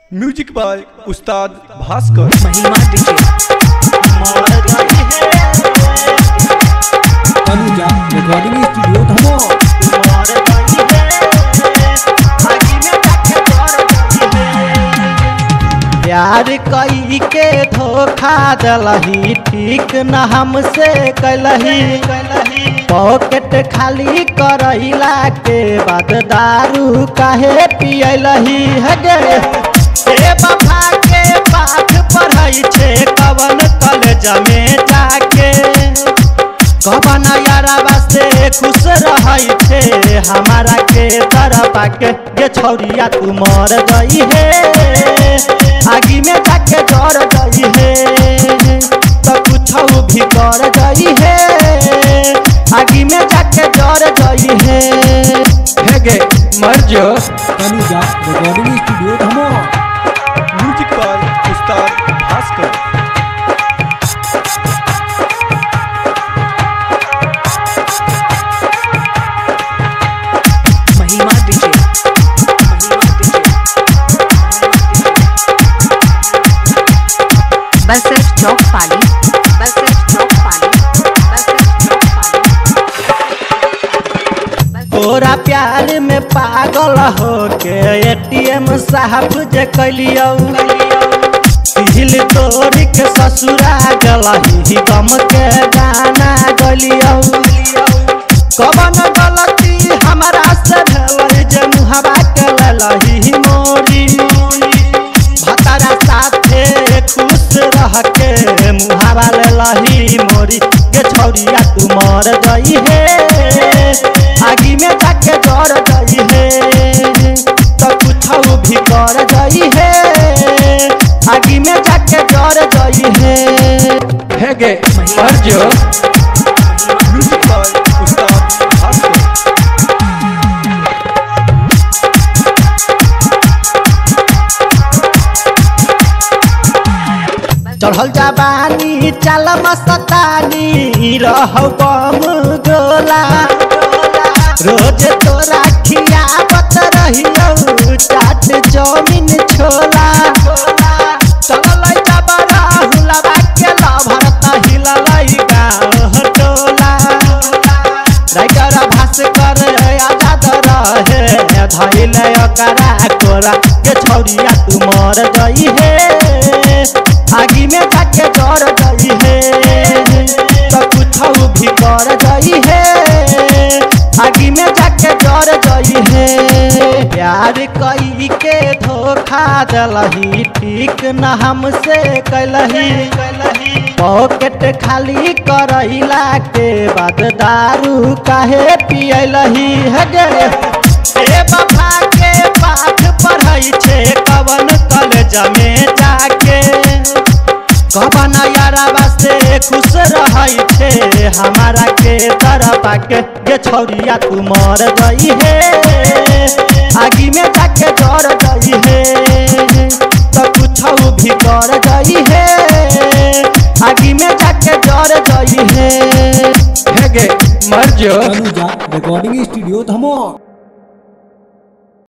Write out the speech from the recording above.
Music by Ustad Bhaskar. Mahima DJ Tanuja recording studio धमो। प्यार कई के धोखा दलही ठीक न हमसे कलही पॉकेट खाली करैला के बाद दारू काहे पियलही हगे ए बफा के पाठ पढ़ै छे कवन कॉलेज में जाके कवन यारवा से खुश रहै छे हमारा के तरफ के ये छौरिया तू मर गई है आगी में जाके जर गई है तो कुछ भी कर गई है आगी में जाके जर गई है गे मर जो। तनुजा रिकॉर्डिंग स्टूडियो धमो। Music by Ustad Bhaskar. Mahima DJ बस चौक पाली तोरा प्यार में पागल हो के एटीएम साहब जे कलियो दिल तोड़ के ससुरा गलही गम के गाना गलियो कवन गलती हमारा से भेलै जे मुहबा के ललही मोरी भतारा साथे खुश रह के मुहबा ललही मोरी के छौरिया तू मर गई है आगी में जाके जर गई है तो कुछ भी कर गई है आगी में जाके जर गई है गे मर जो। Music by Ustad Bhaskar. चढ़ल जवानी चल मस्तानी रहौ बम गोला रोज तोरा खियावत रहियो चाट चौमिन छोला चलल जबरा हुलवा के लभरत हिललै गाँव टोला राइटर भास्कर आजाद रहे धैल ओकरा कोरा के छौरिया तू मर गई है आगी में जाके जर गई है तो कुछ भी कर गई है आगी में जाके जर गई है प्यार कई के धोखा दलही ठीक न हमसे कलही पॉकेट खाली करैला के बाद दारू काहे पियलही हगे ए बफा के पाठ पढ़ै छे कवन कॉलेज में जाके कवन यारवा से खुश रहै छे हमारा के तरफ के ये छौरिया तू मर गई है आगी में जाके जर गई है तो कुछ भी कर गई है आगी में जाके जर गई है गे मर जो। Tanuja recording studio धमो।